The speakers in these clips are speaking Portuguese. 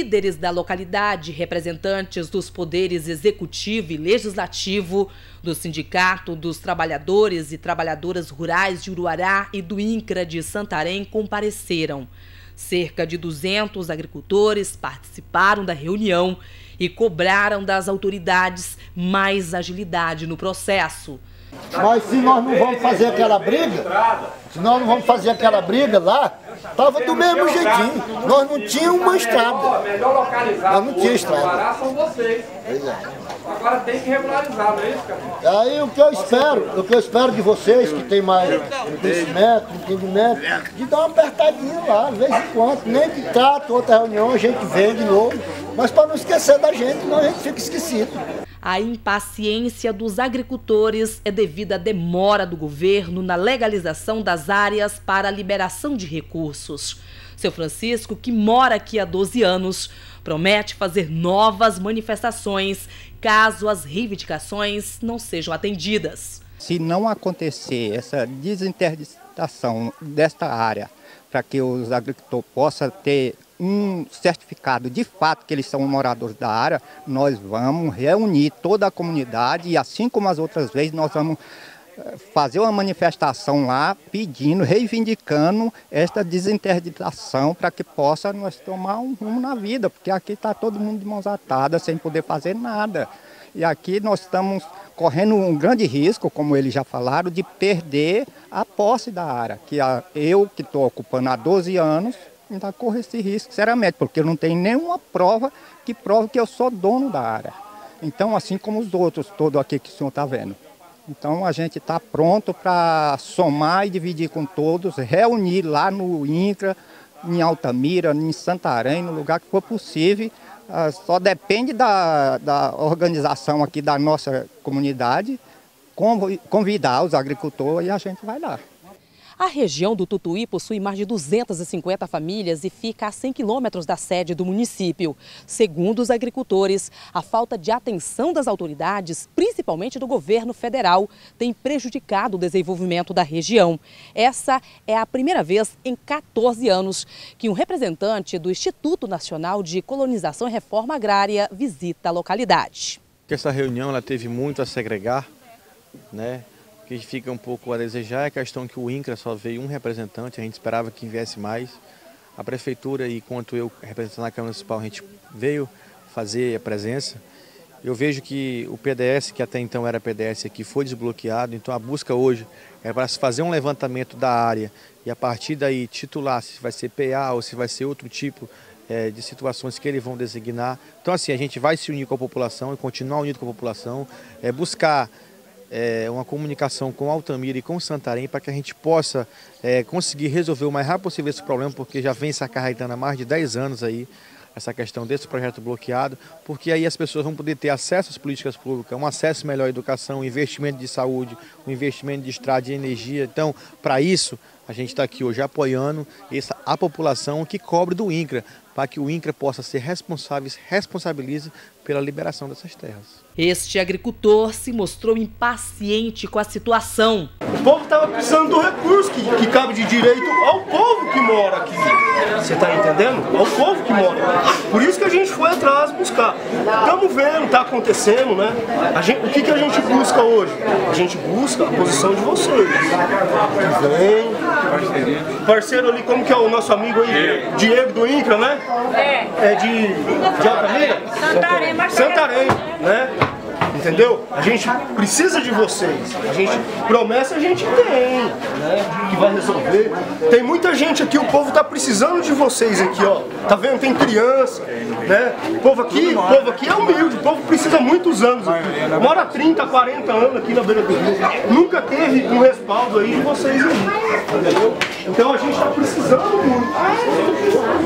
Líderes da localidade, representantes dos poderes executivo e legislativo, do Sindicato dos Trabalhadores e Trabalhadoras Rurais de Uruará e do INCRA de Santarém compareceram. Cerca de 200 agricultores participaram da reunião e cobraram das autoridades mais agilidade no processo. Mas se nós não vamos fazer aquela briga, lá, estava do mesmo jeitinho. Nós não tínhamos uma estrada. Nós não tínhamos estrada. São vocês. Agora tem que regularizar, não é isso, cara? Aí o que eu espero de vocês, que tem mais conhecimento, entendimento, de dar uma apertadinha lá, de vez em quando. Nem que trata outra reunião, a gente vem de novo. Mas para não esquecer da gente, senão a gente fica esquecido. A impaciência dos agricultores é devido à demora do governo na legalização das áreas para a liberação de recursos. Seu Francisco, que mora aqui há 12 anos, promete fazer novas manifestações caso as reivindicações não sejam atendidas. Se não acontecer essa desinterditação desta área, para que os agricultores possam ter um certificado de fato que eles são moradores da área, nós vamos reunir toda a comunidade e, assim como as outras vezes, nós vamos fazer uma manifestação lá pedindo, reivindicando esta desinterditação para que possa nós tomar um rumo na vida, porque aqui está todo mundo de mãos atadas sem poder fazer nada. E aqui nós estamos correndo um grande risco, como eles já falaram, de perder a posse da área, que eu que estou ocupando há 12 anos, ainda corro esse risco, sinceramente, porque eu não tenho nenhuma prova que prove que eu sou dono da área. Então, assim como os outros, todos aqui que o senhor está vendo. Então, a gente está pronto para somar e dividir com todos, reunir lá no INCRA, em Altamira, em Santarém, no lugar que for possível. Só depende da organização aqui da nossa comunidade, convidar os agricultores e a gente vai lá. A região do Tutuí possui mais de 250 famílias e fica a 100 quilômetros da sede do município. Segundo os agricultores, a falta de atenção das autoridades, principalmente do governo federal, tem prejudicado o desenvolvimento da região. Essa é a primeira vez em 14 anos que um representante do Instituto Nacional de Colonização e Reforma Agrária visita a localidade. Essa reunião ela teve muito a segregar, né? O que fica um pouco a desejar é a questão que o INCRA só veio um representante, a gente esperava que viesse mais. A prefeitura, e quanto eu representando a Câmara Municipal, a gente veio fazer a presença. Eu vejo que o PDS, que até então era PDS aqui, foi desbloqueado, então a busca hoje é para se fazer um levantamento da área e a partir daí titular se vai ser PA ou se vai ser outro tipo de situações que eles vão designar. Então assim, a gente vai se unir com a população e continuar unido com a população, buscar uma comunicação com Altamira e com Santarém para que a gente possa conseguir resolver o mais rápido possível esse problema, porque já vem se acarretando há mais de 10 anos aí essa questão desse projeto bloqueado, porque aí as pessoas vão poder ter acesso às políticas públicas, um acesso melhor à educação, investimento de saúde, um investimento de estrada de energia. Então, para isso, a gente está aqui hoje apoiando a população que cobre do INCRA, para que o INCRA possa ser responsabilize pela liberação dessas terras. Este agricultor se mostrou impaciente com a situação. O povo estava precisando do recurso que cabe de direito ao povo que mora aqui. Você está entendendo? Ao povo que mora aqui. Por isso que a gente foi atrás buscar. Estamos vendo, está acontecendo, né? O que a gente busca hoje? A gente busca a posição de vocês. Vem. Parceiro ali, como que é o nosso amigo aí? Diego do INCRA, né? É de Altamira? Santarém, né? Entendeu? A gente precisa de vocês. A gente promessa a gente tem, né? Que vai resolver. Tem muita gente aqui, o povo tá precisando de vocês aqui, ó. Tá vendo? Tem criança, né? O povo aqui é humilde, o povo precisa há muitos anos aqui. Mora 30, 40 anos aqui na beira do rio. Nunca teve um respaldo aí de vocês aí. Entendeu? Então a gente tá precisando muito.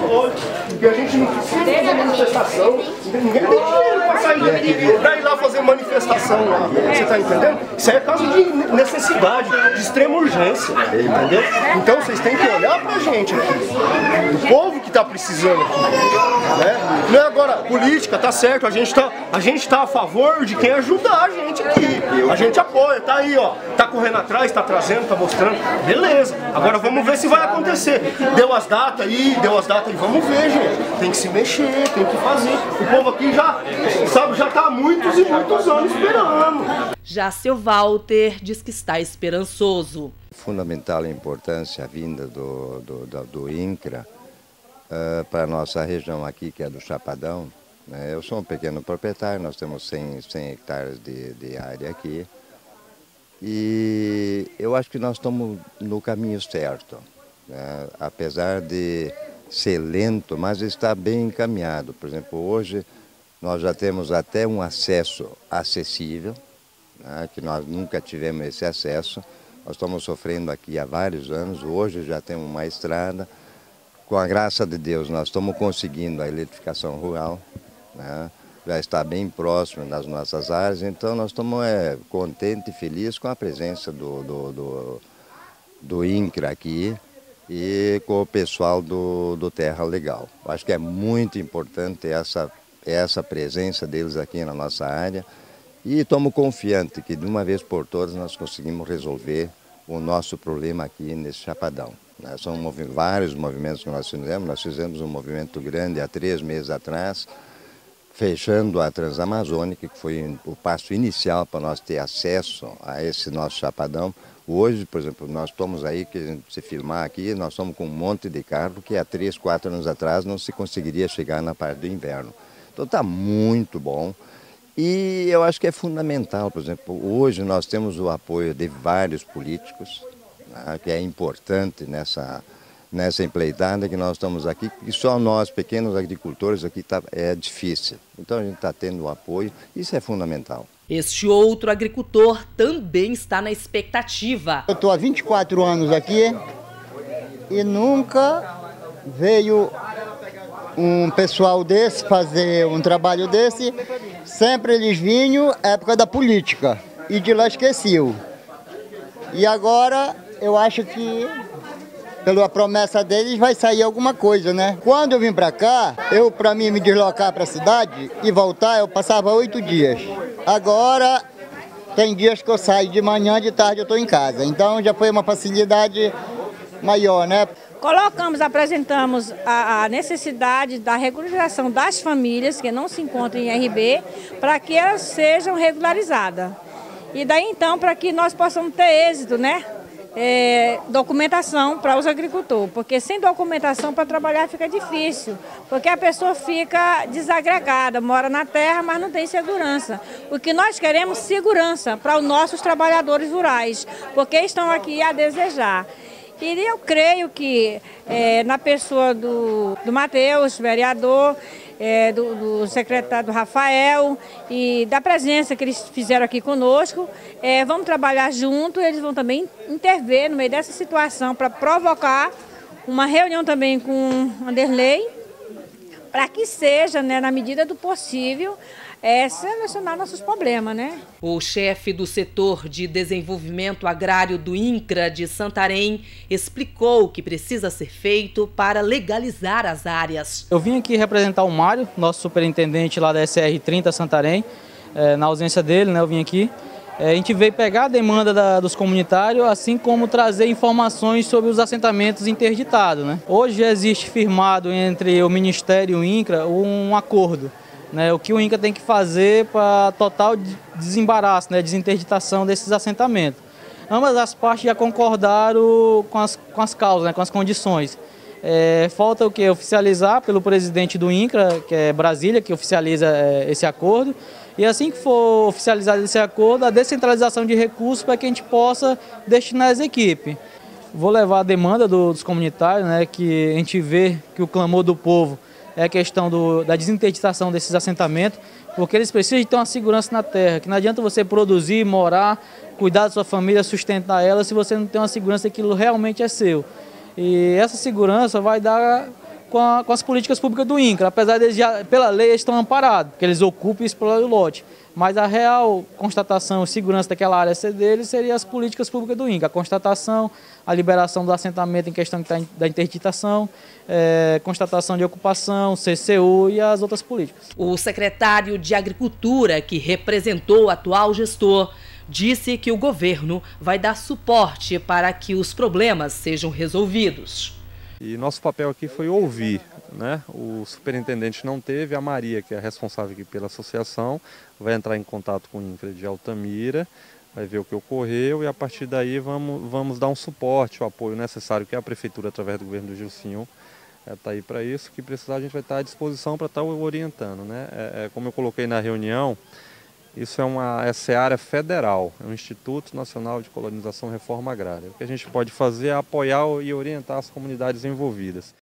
Porque a gente não precisa de manifestação. Ninguém tem dinheiro pra sair daqui, pra ir lá fazer manifestação lá, você está entendendo? Isso aí é caso de necessidade, de extrema urgência, entendeu? Então vocês têm que olhar pra gente aqui, o povo que está precisando aqui, né? Não é agora, política, tá certo, a gente tá a favor de quem ajudar a gente aqui, a gente apoia, tá aí, ó, tá correndo atrás, tá trazendo, tá mostrando, beleza, agora vamos ver se vai acontecer. Deu as datas aí, vamos ver, gente, tem que se mexer, tem que fazer, o povo aqui já, sabe, já tá há muitos e muitos anos esperando. Já seu Walter diz que está esperançoso. Fundamental a importância a vinda do INCRA para a nossa região aqui, que é do Chapadão. Eu sou um pequeno proprietário, nós temos 100 hectares de área aqui. E eu acho que nós estamos no caminho certo, né? Apesar de ser lento, mas está bem encaminhado. Por exemplo, hoje nós já temos até um acesso acessível, né? Que nós nunca tivemos esse acesso. Nós estamos sofrendo aqui há vários anos, hoje já temos uma estrada. Com a graça de Deus, nós estamos conseguindo a eletrificação rural, né? Já está bem próximo das nossas áreas, então nós estamos contentes e felizes com a presença do INCRA aqui e com o pessoal do Terra Legal. Acho que é muito importante essa presença deles aqui na nossa área e estamos confiantes que de uma vez por todas nós conseguimos resolver o nosso problema aqui nesse Chapadão. São vários movimentos que nós fizemos um movimento grande há 3 meses atrás, fechando a Transamazônica, que foi o passo inicial para nós ter acesso a esse nosso Chapadão. Hoje, por exemplo, nós estamos aí, se filmar aqui, nós estamos com um monte de carro que há 3, 4 anos atrás não se conseguiria chegar na parte do inverno. Então está muito bom. E eu acho que é fundamental, por exemplo, hoje nós temos o apoio de vários políticos, né, que é importante nessa empreitada que nós estamos aqui, que só nós, pequenos agricultores, aqui é difícil. Então a gente está tendo o apoio, isso é fundamental. Este outro agricultor também está na expectativa. Eu estou há 24 anos aqui e nunca veio um pessoal desse fazer um trabalho desse. Sempre eles vinham época da política e de lá esqueciam. E agora eu acho que pela promessa deles vai sair alguma coisa, né? Quando eu vim para cá, para mim me deslocar para a cidade e voltar, eu passava 8 dias. Agora tem dias que eu saio de manhã, de tarde eu estou em casa. Então já foi uma facilidade maior, né? Apresentamos a necessidade da regularização das famílias que não se encontram em RB, para que elas sejam regularizadas. E daí então, para que nós possamos ter êxito, né? Documentação para os agricultores, porque sem documentação para trabalhar fica difícil, porque a pessoa fica desagregada, mora na terra, mas não tem segurança. O que nós queremos é segurança para os nossos trabalhadores rurais, porque estão aqui a desejar. E eu creio que na pessoa do Matheus, vereador, do secretário do Rafael e da presença que eles fizeram aqui conosco, vamos trabalhar junto, eles vão também intervir no meio dessa situação para provocar uma reunião também com o Anderley, para que seja, né, na medida do possível, solucionar nossos problemas, né? O chefe do setor de desenvolvimento agrário do INCRA de Santarém explicou o que precisa ser feito para legalizar as áreas. Eu vim aqui representar o Mário, nosso superintendente lá da SR30 Santarém. Na ausência dele, né, eu vim aqui. A gente veio pegar a demanda dos comunitários, assim como trazer informações sobre os assentamentos interditados, né? Hoje existe firmado entre o Ministério e o INCRA um acordo, né, o que o INCRA tem que fazer para total desembaraço, né, desinterditação desses assentamentos. Ambas as partes já concordaram com as causas, né, com as condições. Falta o quê? Oficializar pelo presidente do INCRA, que é Brasília, que oficializa esse acordo. E assim que for oficializado esse acordo, a descentralização de recursos para que a gente possa destinar as equipes. Vou levar a demanda dos comunitários, né, que a gente vê que o clamor do povo é a questão da desinterditação desses assentamentos, porque eles precisam de ter uma segurança na terra, que não adianta você produzir, morar, cuidar da sua família, sustentar ela, se você não tem uma segurança que aquilo realmente é seu. E essa segurança vai dar com as políticas públicas do INCRA, apesar de eles já, pela lei, eles estão amparados, porque eles ocupam e exploram o lote. Mas a real constatação e segurança daquela área ser deles seria as políticas públicas do INCRA. A constatação, a liberação do assentamento em questão da interditação, constatação de ocupação, CCU e as outras políticas. O secretário de Agricultura, que representou o atual gestor, disse que o governo vai dar suporte para que os problemas sejam resolvidos. E nosso papel aqui foi ouvir, né? O superintendente não teve, a Maria, que é a responsável aqui pela associação, vai entrar em contato com o INCRA de Altamira, vai ver o que ocorreu e a partir daí vamos dar um suporte, o apoio necessário que a Prefeitura, através do governo do Gilcinho, está aí para isso. Que precisar, a gente vai estar à disposição para estar orientando, né? Como eu coloquei na reunião, essa é área federal, é um Instituto Nacional de Colonização e Reforma Agrária. O que a gente pode fazer é apoiar e orientar as comunidades envolvidas.